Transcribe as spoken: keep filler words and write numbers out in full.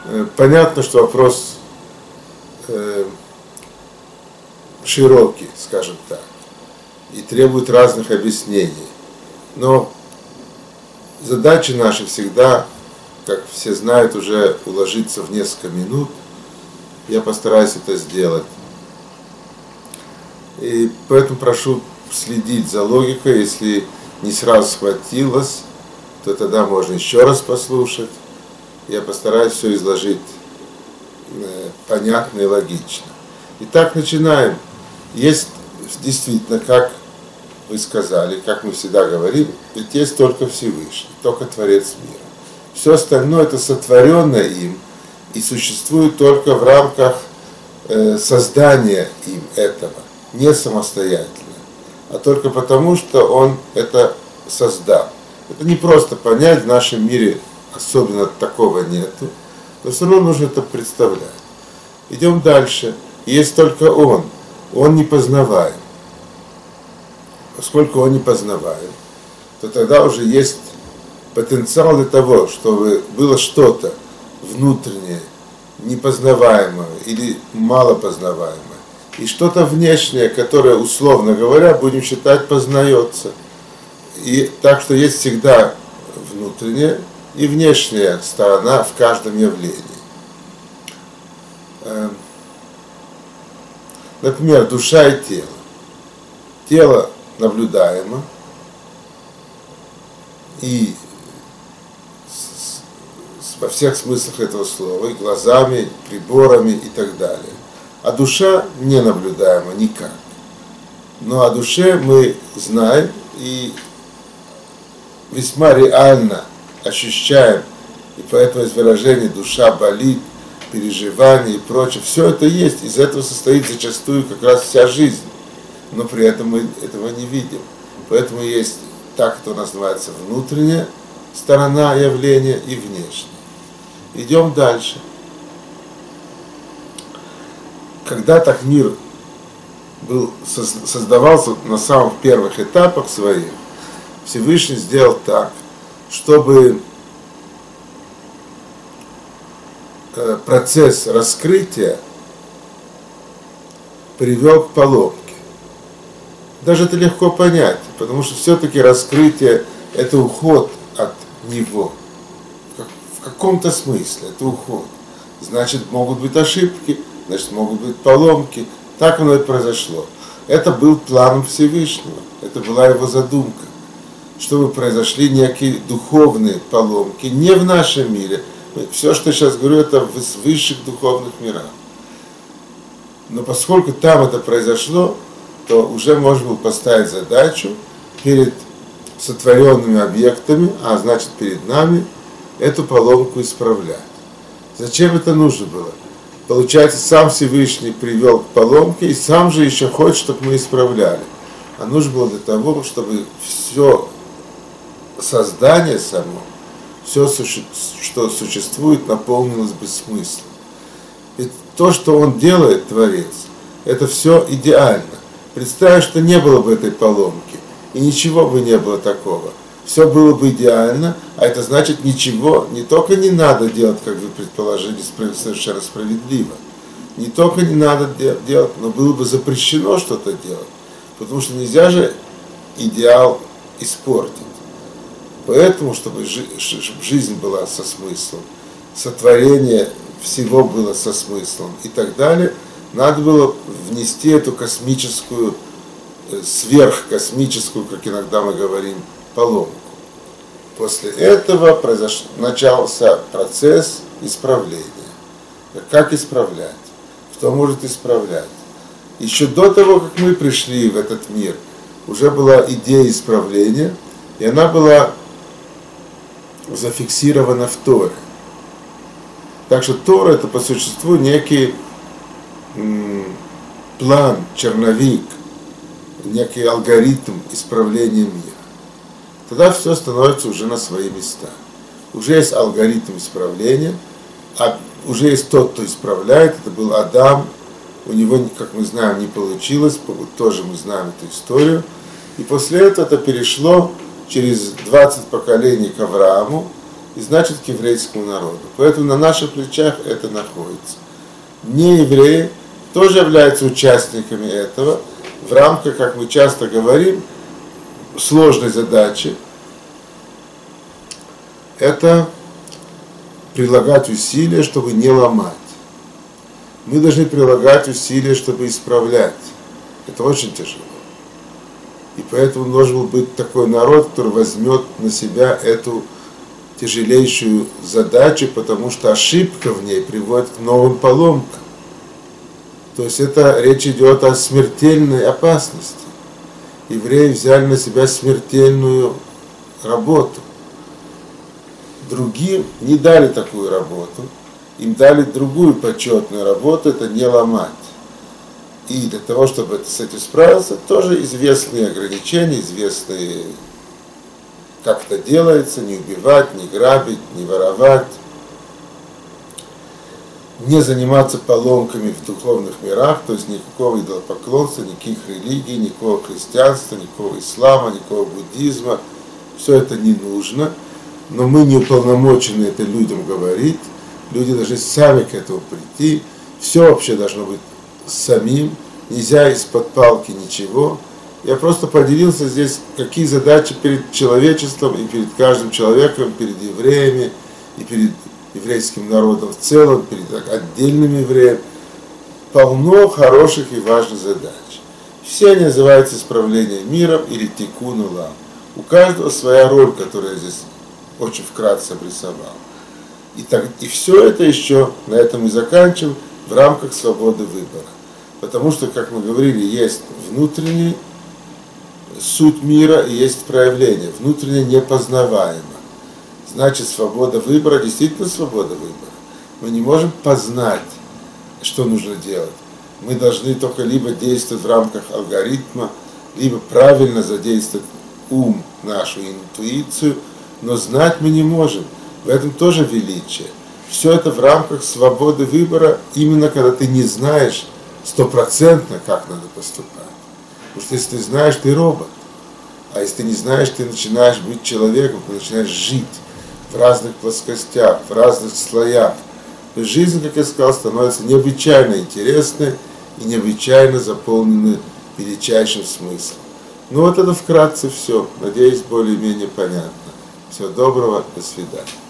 Понятно, что вопрос э, широкий, скажем так, и требует разных объяснений. Но задача наша всегда, как все знают, уже уложиться в несколько минут. Я постараюсь это сделать. И поэтому прошу следить за логикой. Если не сразу схватилось, то тогда можно еще раз послушать. Я постараюсь все изложить понятно и логично. Итак, начинаем. Есть действительно, как вы сказали, как мы всегда говорим, ведь есть только Всевышний, только Творец мира. Все остальное это сотворенное им и существует только в рамках э, создания им этого, не самостоятельно, а только потому, что он это создал. Это не просто понять, в нашем мире особенно такого нету, но все равно нужно это представлять. Идем дальше. Есть только он, он непознаваем. Поскольку он непознаваем, то тогда уже есть потенциал для того, чтобы было что-то внутреннее, непознаваемое или малопознаваемое, и что-то внешнее, которое, условно говоря, будем считать, познается. И так что есть всегда внутренняя и внешняя сторона в каждом явлении. Например, душа и тело. Тело наблюдаемо и во всех смыслах этого слова, и глазами, приборами и так далее. А душа не наблюдаема никак. Но о душе мы знаем и весьма реально ощущаем, и поэтому из выражения «душа болит», переживания и прочее, все это есть, из этого состоит зачастую как раз вся жизнь, но при этом мы этого не видим. Поэтому есть так, это у нас называется внутренняя сторона явления и внешняя. Идем дальше. Когда так мир был, создавался на самых первых этапах своих, Всевышний сделал так, чтобы процесс раскрытия привел к поломке. Даже это легко понять, потому что все-таки раскрытие – это уход от него. В каком-то смысле это уход. Значит, могут быть ошибки, значит, могут быть поломки. Так оно и произошло. Это был план Всевышнего, это была его задумка, чтобы произошли некие духовные поломки, не в нашем мире. Все, что я сейчас говорю, это в высших духовных мирах. Но поскольку там это произошло, то уже можно было поставить задачу перед сотворенными объектами, а значит перед нами, эту поломку исправлять. Зачем это нужно было? Получается, сам Всевышний привел к поломке и сам же еще хочет, чтобы мы исправляли. А нужно было для того, чтобы все создание само, все, что существует, наполнилось бы смыслом. Ведь то, что он делает, Творец, это все идеально. Представь, что не было бы этой поломки, и ничего бы не было такого. Все было бы идеально, а это значит, ничего не только не надо делать, как вы предположили, совершенно справедливо, не только не надо делать, но было бы запрещено что-то делать, потому что нельзя же идеал испортить. Поэтому, чтобы жизнь была со смыслом, сотворение всего было со смыслом и так далее, надо было внести эту космическую, сверхкосмическую, как иногда мы говорим, поломку. После этого произош... начался процесс исправления. Как исправлять? Кто может исправлять? Еще до того, как мы пришли в этот мир, уже была идея исправления, и она была зафиксирована в Торе. Так что Тора — это по существу некий м, план, черновик, некий алгоритм исправления мира. Тогда все становится уже на свои места. Уже есть алгоритм исправления, а уже есть тот, кто исправляет, это был Адам, у него, как мы знаем, не получилось, тоже мы знаем эту историю, и после этого это перешло через двадцать поколений к Аврааму, и значит к еврейскому народу. Поэтому на наших плечах это находится. Неевреи тоже являются участниками этого в рамках, как мы часто говорим, сложной задачи. Это прилагать усилия, чтобы не ломать. Мы должны прилагать усилия, чтобы исправлять. Это очень тяжело. И поэтому должен был быть такой народ, который возьмет на себя эту тяжелейшую задачу, потому что ошибка в ней приводит к новым поломкам. То есть это речь идет о смертельной опасности. Евреи взяли на себя смертельную работу. Другим не дали такую работу, им дали другую почетную работу, это не ломать. И для того, чтобы с этим справиться, тоже известные ограничения, известные, как это делается, не убивать, не грабить, не воровать, не заниматься поломками в духовных мирах, то есть никакого идолопоклонства, никаких религий, никакого христианства, никакого ислама, никакого буддизма, все это не нужно, но мы не уполномочены это людям говорить, люди должны сами к этому прийти, все вообще должно быть самим, нельзя из-под палки ничего. Я просто поделился здесь, какие задачи перед человечеством и перед каждым человеком, перед евреями и перед еврейским народом в целом, перед отдельными евреями. Полно хороших и важных задач. Все они называются исправлением миром или тикун улам. У каждого своя роль, которую я здесь очень вкратце обрисовал. И, так, и все это еще, на этом и заканчиваем, в рамках свободы выбора. Потому что, как мы говорили, есть внутренний суть мира и есть проявление. Внутреннее непознаваемо. Значит, свобода выбора, действительно свобода выбора. Мы не можем познать, что нужно делать. Мы должны только либо действовать в рамках алгоритма, либо правильно задействовать ум, нашу интуицию, но знать мы не можем. В этом тоже величие. Все это в рамках свободы выбора, именно когда ты не знаешь стопроцентно, как надо поступать. Потому что если ты знаешь, ты робот. А если ты не знаешь, ты начинаешь быть человеком, ты начинаешь жить в разных плоскостях, в разных слоях. То есть жизнь, как я сказал, становится необычайно интересной и необычайно заполненной величайшим смыслом. Ну вот это вкратце все. Надеюсь, более-менее понятно. Всего доброго, до свидания.